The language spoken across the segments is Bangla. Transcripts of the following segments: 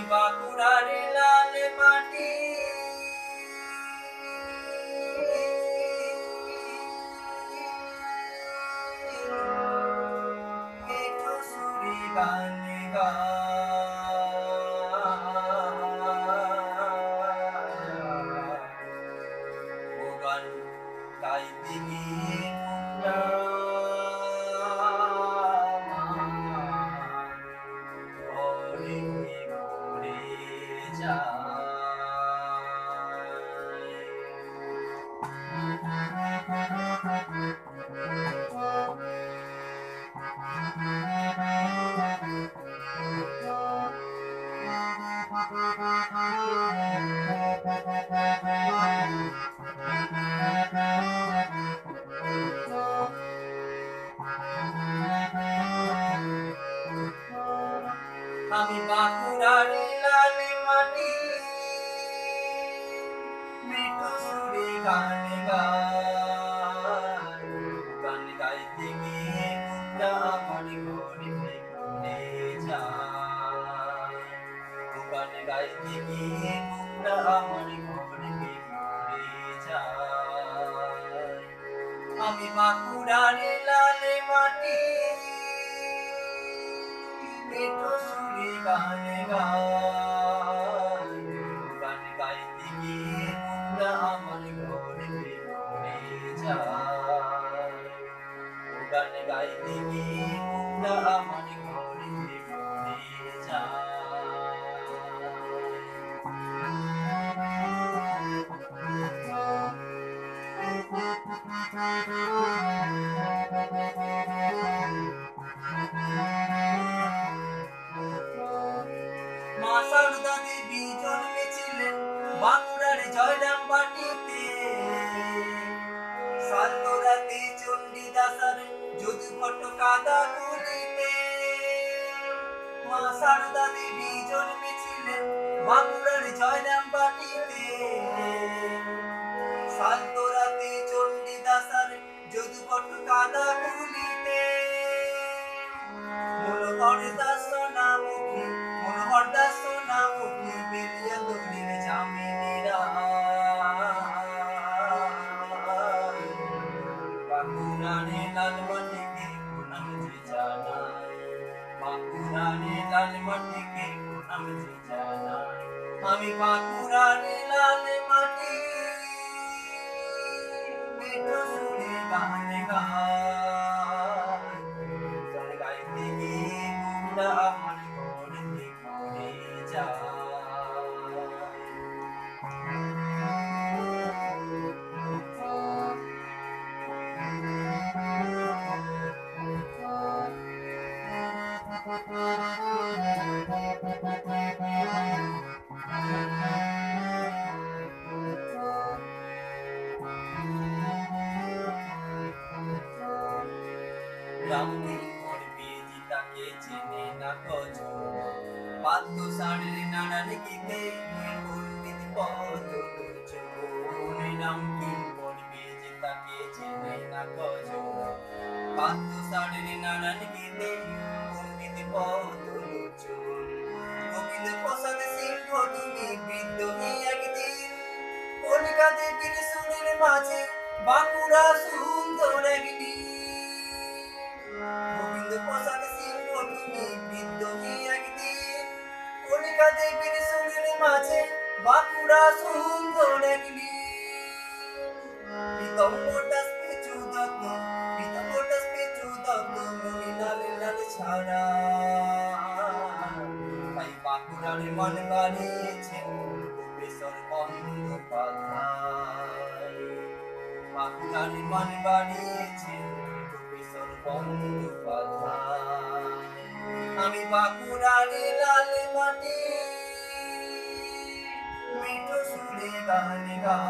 বাঁকুড়ার লাল মাটি মিঠু সুরে গান গান গাইতে গিয়ে আমি বাঁকুড়ার লাল মাটি মিঠু সুরে গান গাইতে গিয়ে মুক্তা আমার ঘরে ঘুরে যায় গান গাইতে গিয়ে মুক্তা আমার ঘরে ঘুরে যায় আমি বাঁকুড়ার লাল মাটি মিঠু সুরে গান গাইতে গিয়ে মুক্তা আমার ঘরে ঘুরে যায় গান গাইতে গিয়ে মুক্তা আমার ঘরে ঘুরে যায় মা সারদা দেবী জন্মেছিলেন বাঁকুড়ার জয়রাম বাটিতে সালতোরাতে চণ্ডীদাসার যদুঘট কাদা তুলিতে মা সারদা দেবী জন্মেছিলেন বাঁকুড়ার জয়রাম বাটিতে সালতোরাতে চণ্ডীদাসার যদুঘট কাদা তুলিতে মনোহর দাস সোনামুখী মনোহর দাস সোনামুখী বেলিয়া দলির জামিনীরা বাঁকুড়ারে লাল মাটিকে প্রণাম যে জানাই বাঁকুড়ারে লাল মাটিকে প্রণাম যে জানাই আমি বাঁকুড়ারে লাল মাটি মিঠু সুরে গান গাইতে গিয়ে মুক্তা আমার ঘরে ঘুরে যায় রামদিন করবে জিতাকে চেনে না কজন পাদ্য সাড়ের নানার গীতে পণ্ডিত পদ রামদিন করবে জিতাকে চেনে না কজন পাদ্য সাড়ের নানার গীতে পণ্ডিত পদ গোবিন্দ প্রসাদ সিংহ তুমি বৃদ্ধ একদিন কলিকা দেবীর সুরের মাঝে বাঁকুড়া সুন্দর একদিন গোবিন্দ প্রসাদ সিংহ তুমি বৃদ্ধ একদিন কলিকা দেবীর সুরের মাঝে বাঁকুড়া সুন্দর একদিন পিতম্বর দাস পেঁচু দত্ত মনি লাল লাল ছাড়া তাই বাঁকুড়ার মন বানিয়েছেন গোপেশ্বর বন্দ্যোপাধ্যায় বাঁকুড়ার মন বানিয়েছেন গোপেশ্বর বন্দ্যোপাধ্যায় আমি বাঁকুড়ার লাল মাটি মিঠু সুরে গান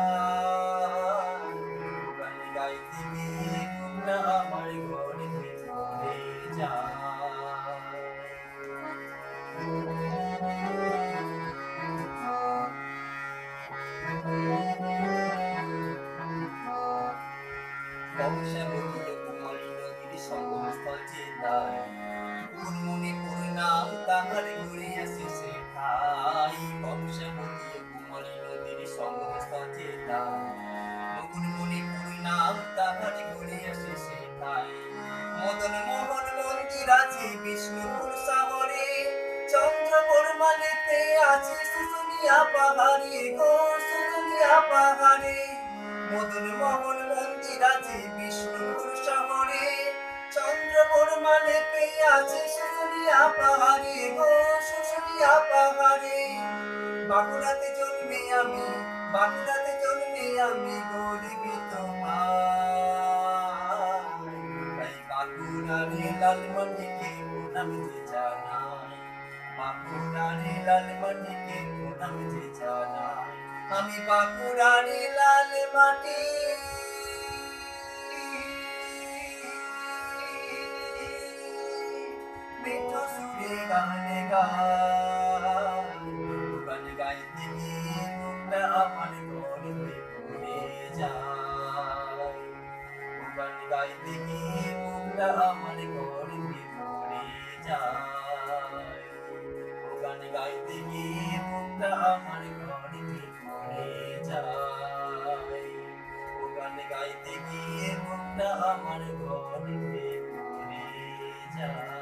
গাইতে গিয়ে মুক্তা আমার ঘরে ঘুরে যায় তাহার ঘুরে আসে সে আছে শুশুনিয়া পাহাড়ে গো শুশুনিয়া পাহাড়ে। মদন মোহন মন্দির আছে বিষ্ণুপুর শহরে। চন্দ্রপুর মানে পেয়ে আছে শুশুনিয়া পাহাড়ে গো শুশুনিয়া পাহাড়ে। বাঁকুড়াতে জন্মে আমি, বাঁকুড়াতে জন্মে আমি গরিবি তোমার। তাই বাঁকুড়ারে লাল মাটিকে প্রণাম যে জানাই, বাঁকুড়ারে লাল মাটিকে প্রণাম যে জানাই। আমি বাঁকুড়ারে লাল মাটি মিঠো সুরে গান গাই। গান গাইতে গিয়ে মনটা আমার গর্বে ভরে যায়। গান গাইতে গিয়ে মনটা আমার গর্বে ভরে যায়। গান গাইতে গিয়ে মনটা আমার গর্বে ভরে যায়। গান গাইতে গিয়ে মনটা আমার গর্বে ভরে যায়।